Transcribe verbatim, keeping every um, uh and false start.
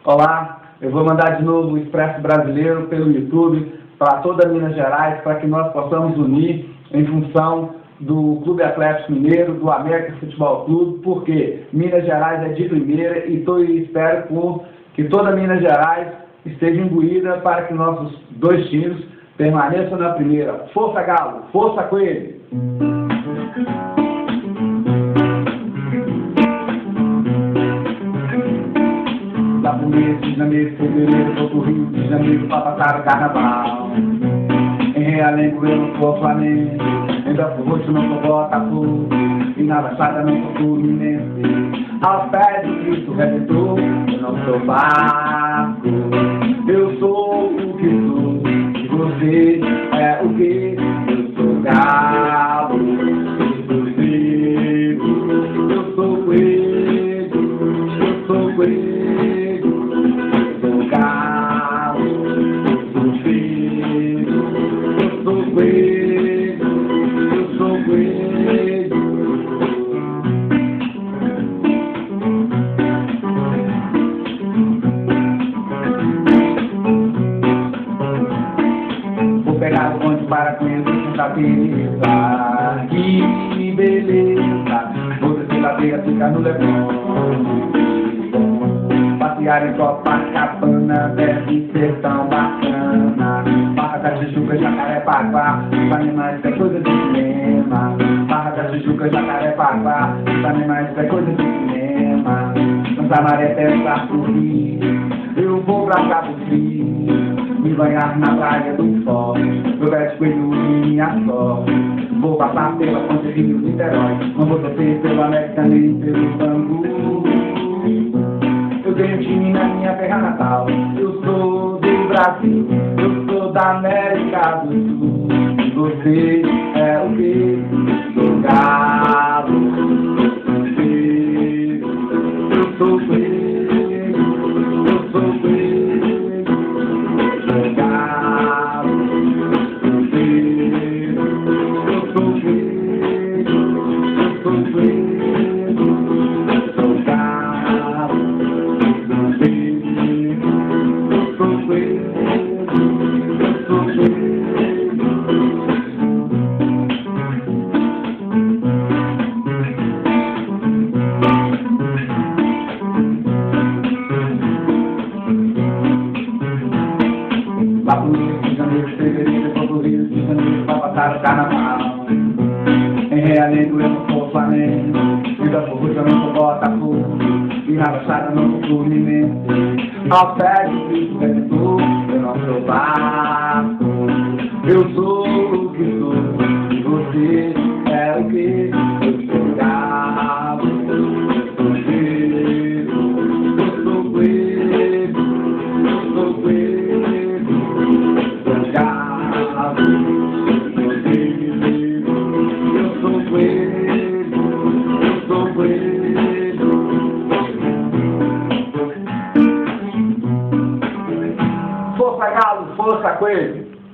Olá, eu vou mandar de novo o Expresso Brasileiro pelo YouTube para toda Minas Gerais, para que nós possamos unir em função do Clube Atlético Mineiro, do América Futebol Clube, porque Minas Gerais é de primeira e tô, espero com, que toda Minas Gerais esteja imbuída para que nossos dois times permaneçam na primeira. Força Galo, força Coelho! Da mês de janeiro, fevereiro, vou pro Rio de Janeiro pra passar o carnaval. Em Realengo eu não sou Flamengo, em Belfort Roxo não sou Botafogo, e na Baixada não sou Fluminense. Aos pés do Cristo Redentor, eu não sou Vasco, eu sou o que sou, e você é o que? Eu sou Galo, eu sou Negro, eu sou Coelho, eu sou Coelho. Vou pegar o bonde para conhecer tanta beleza, que beleza. Vou descer a beira, ficar no Leblon. Passear em Copacabana deve ser tão bacana. Barra da Tijuca, Jacarepaguá, Ipanema, isso é coisa de cinema. Barra da Tijuca, Jacarepaguá, Ipanema, isso é coisa de cinema. Santa Maria, Terra pro Rio, eu vou pra Cabo Frio, me banhar na praia do Forte, meu pé de coelho e minha sorte. Vou passar pela Ponte Rio Niterói, não vou descer pelo América nem pelo Bangu. Eu tenho time na minha terra natal, eu sou do Brasil, eu sou da América do Sul. E você é o que? Eu sou Galo, eu sou Coelho, eu sou Coelho, eu sou Galo, eu sou Coelho, eu sou Coelho, eu sou Galo. Lá pro Rio de Janeiro, fevereiro, eu vou pro Rio de Janeiro pra passar o carnaval. Em Realengo eu não sou Flamengo, em Belfort Roxo eu não sou Botafogo, e na Baixada eu não sou Fluminense. Aos pés do Cristo Redentor, eu não sou Vasco, eu sou o que sou, e você é o que? Eu sou Galo, eu sou Negro, eu sou Coelho, eu sou Coelho, eu sou Galo, eu sou Negro, eu sou Coelho, eu sou Coelho. Força Galo, força Coelho!